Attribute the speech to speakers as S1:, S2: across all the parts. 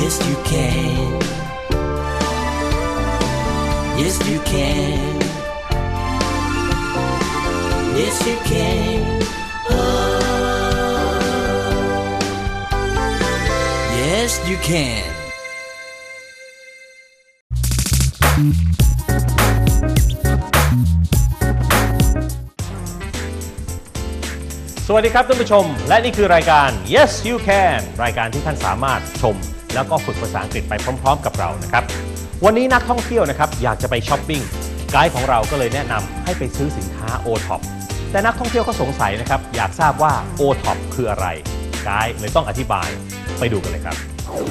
S1: Yes you can Yes you can Yes you can Yes you can
S2: สวัสดีครับท่านผู้ชมและนี่คือรายการ Yes You Can รายการที่ท่านสามารถชมแล้วก็ฝึกภาษาอังกฤษไปพร้อมๆกับเรานะครับวันนี้นักท่องเที่ยวนะครับอยากจะไปช้อปปิ้งไกด์ของเราก็เลยแนะนำให้ไปซื้อสินค้า O-Top แต่นักท่องเที่ยวก็สงสัยนะครับอยากทราบว่า O-Top คืออะไรไกด์เลยต้องอธิบายไปดูกันเลยครับ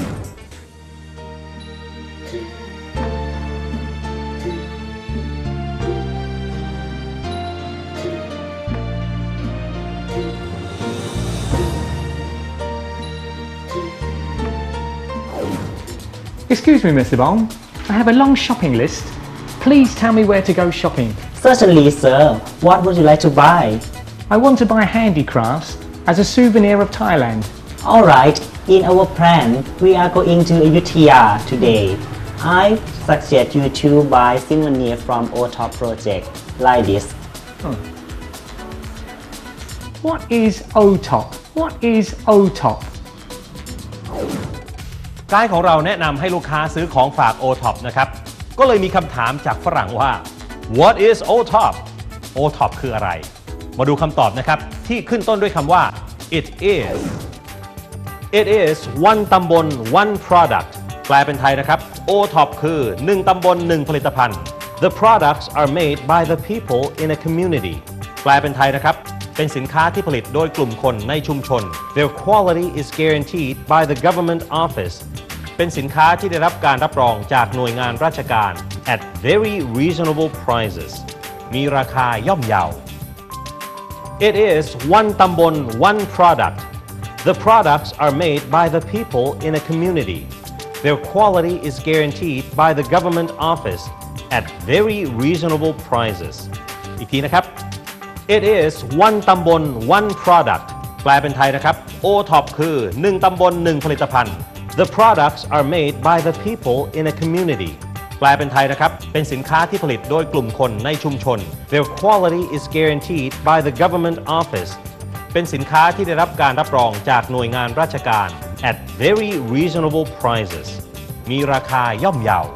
S3: Excuse me, Mr. Bong. I have a long shopping list. Please tell me where to go shopping.
S4: Certainly, sir. What would you like to buy?
S3: I want to buy handicrafts as a souvenir of Thailand.
S4: Alright, in our plan, we are going to Ayutthaya today. I suggest you to buy souvenir from O-Top project, like this.
S3: What is O-Top? What is O-Top?
S2: ไกด์ของเราแนะนำให้ลูกค้าซื้อของฝาก O-Top นะครับก็เลยมีคำถามจากฝรั่งว่า What is O-Top? O-Top คืออะไรมาดูคำตอบนะครับที่ขึ้นต้นด้วยคำว่า It is one ตำบล one product แปลเป็นไทยนะครับ O-Top คือ1ตำบล1ผลิตภัณฑ์ The products are made by the people in a community แปลเป็นไทยนะครับเป็นสินค้าที่ผลิตโดยกลุ่มคนในชุมชน Their quality is guaranteed by the government office เป็นสินค้าที่ได้รับการรับรองจากหน่วยงานราชการ at very reasonable prices มีราคาย่อมเยา It is one ตำบล one product The products are made by the people in a community Their quality is guaranteed by the government office at very reasonable prices อีกทีนะครับIt is one ตำบล one product แปลเป็นไทยนะครับ O-Top คือ1ตำบล1ผลิตภัณฑ์ The products are made by the people in a community แปลเป็นไทยนะครับเป็นสินค้าที่ผลิตโดยกลุ่มคนในชุมชน Their quality is guaranteed by the government office เป็นสินค้าที่ได้รับการรับรองจากหน่วยงานราชการ at very reasonable prices มีราคาย่อมเยา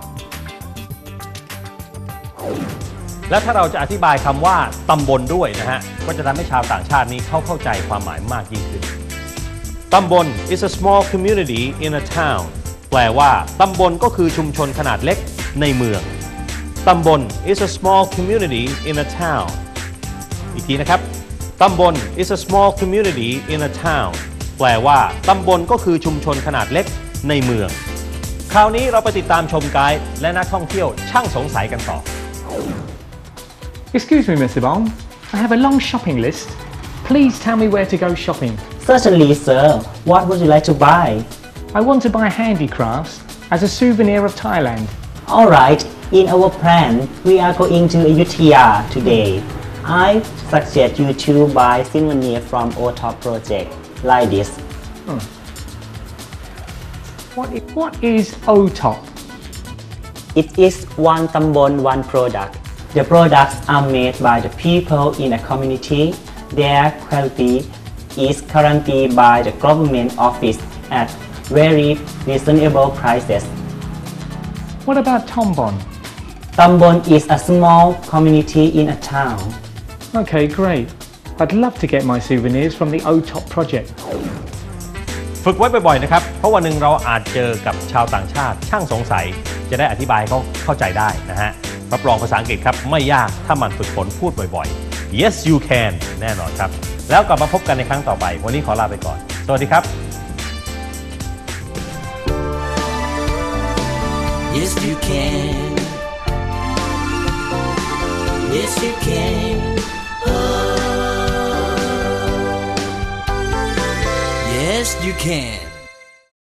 S2: และถ้าเราจะอธิบายคำว่าตำบลด้วยนะฮะก็จะทำให้ชาวต่างชาตินี้เข้าใจความหมายมากยิ่งขึ้นตำบล is a small community in a town แปลว่าตำบลก็คือชุมชนขนาดเล็กในเมืองตำบล is a small community in a town อีกทีนะครับตำบล is a small community in a town แปลว่าตำบลก็คือชุมชนขนาดเล็กในเมืองคราวนี้เราไปติดตามชมไกด์และนักท่องเที่ยวช่างสงสัยกันต่อ
S3: Excuse me, Mr. Bong. I have a long shopping list. Please tell me where to go shopping.
S4: Certainly, sir. What would you like to buy?
S3: I want to buy handicrafts as a souvenir of Thailand.
S4: Alright, in our plan, we are going to Ayutthaya today. I suggest you to buy souvenir from O-Top project, like this.
S3: What is O-Top?
S4: It is one ตำบล one product. The products are made by the people in a community. Their quality is guaranteed by the government office at very reasonable prices.
S3: What about Tombon?
S4: Tombon is a small community in a town.
S3: Okay, great. I'd love to get my souvenirs from the O-Top project.
S2: ฝึกไว้บ่อยๆนะครับเพราะวันหนึ่งเราอาจเจอกับชาวต่างชาติช่างสงสัยจะได้อธิบายเขาเข้าใจได้นะฮะรับรองภาษาอังกฤษครับไม่ยากถ้ามันฝึกฝนพูดบ่อยๆ Yes you can แน่นอนครับแล้วกลับมาพบกันในครั้งต่อไปวันนี้ขอลาไปก่อนสวัสดีครับ
S1: Yes you can Yes you can Yes you can